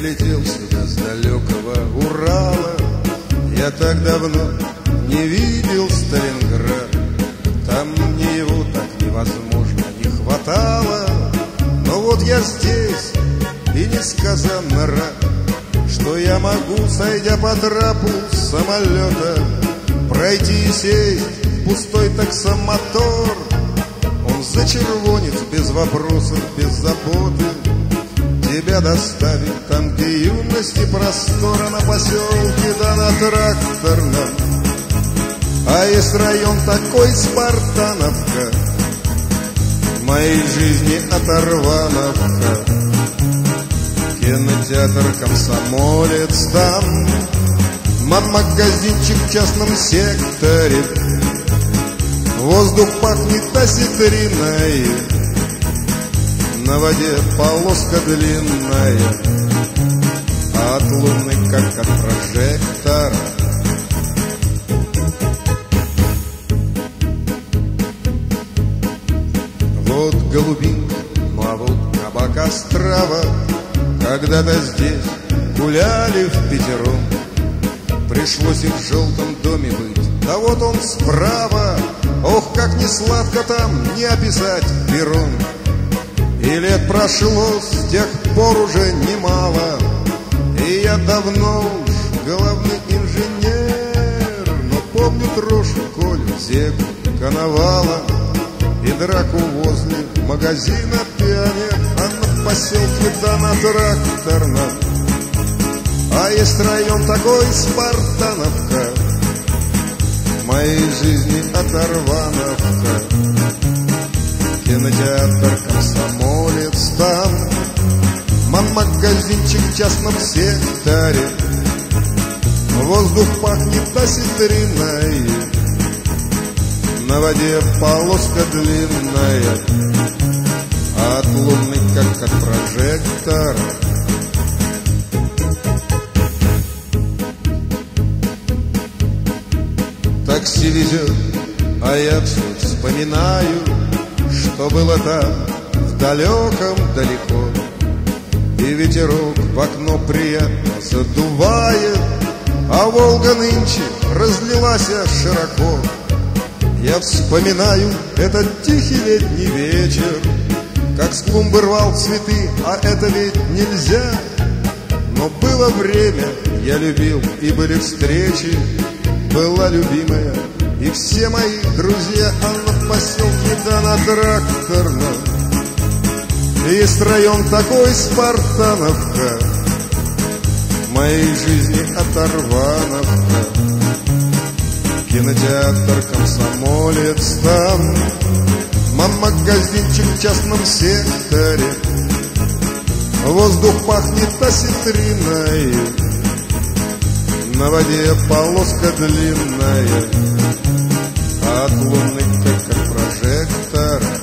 прилетел сюда с далекого Урала. Я так давно не видел Сталинград. Там мне его так невозможно не хватало. Но вот я здесь и несказанно рад, что я могу, сойдя по трапу самолета, пройти и сесть в пустой таксомотор. Он зачервонит без вопросов, без заботы, тебя доставит там, где юность и простора, на поселке да на Тракторном. А есть район такой, Спартановка, в моей жизни оторвановка. Кинотеатр «Комсомолец» там, магазинчик в частном секторе. Воздух пахнет осетриной, на воде полоска длинная, а от луны, как от прожектора, вот голубинка, ну а вот кабак Острова. Когда-то здесь гуляли впятером, пришлось их в желтом доме быть. Да вот он справа, ох, как не сладко там, не описать перрон. И лет прошло с тех пор уже немало, и я давно уж главный инженер. Но помню Трошу, Колю, Зеку, Коновала и драку возле магазина «Пионер», а на поселке да на Тракторном. А есть район такой, Спартановка, в моей жизни оторвановка. Кинотеатр «Комсомолец» там, магазинчик в частном секторе. Воздух пахнет осетриной, на воде полоска длинная, а от луны, как от прожектора, такси везет, а я все вспоминаю, что было там в далеком далеко. И ветерок в окно приятно задувает, а Волга нынче разлилась широко. Я вспоминаю этот тихий летний вечер, как с клумбы рвал цветы, а это ведь нельзя. Но было время, я любил, и были встречи, была любимая и все мои друзья. А на поселке да на Тракторном есть район такой, Спартановка, в моей жизни оторвановка. Кинотеатр «Комсомолец» там, магазинчик в частном секторе. Воздух пахнет осетриной, на воде полоска длинная, а от луны, как от прожектора,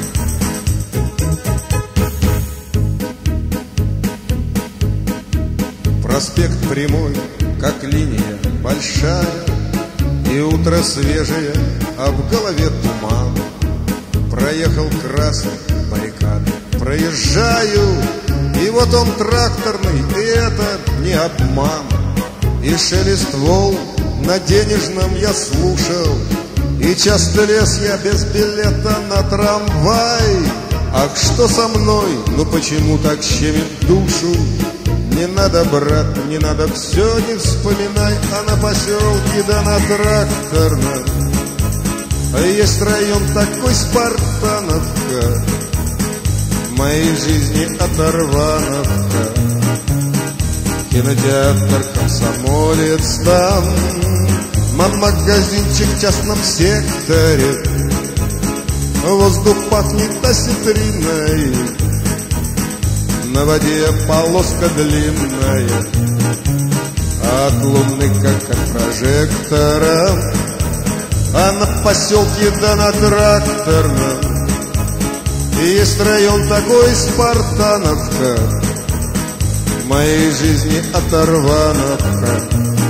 проспект прямой, как линия большая, и утро свежее, а в голове туман. Проехал красный баррикад, проезжаю, и вот он тракторный, и это не обман. И шелест волн на денежном я слушал, и часто лез я без билета на трамвай. Ах, что со мной, ну почему так щемит душу? Не надо, брат, не надо, все не вспоминай. А на поселке да на Тракторном есть район такой, Спартановка, в моей жизни оторвановка. Кинотеатр «Комсомолец» там, магазинчик в частном секторе. Воздух пахнет осетриной, на воде полоска длинная, а от луны, как от прожектора. А на поселке да на Тракторном есть район такой, Спартановка, в моей жизни оторвановка.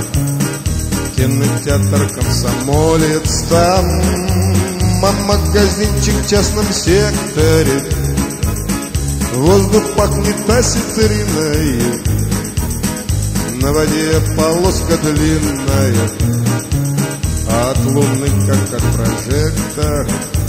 Кинотеатр «Комсомолец» там, магазинчик в частном секторе. Воздух пахнет осетриной, На воде полоска длинная, а от луны, как от прожектора,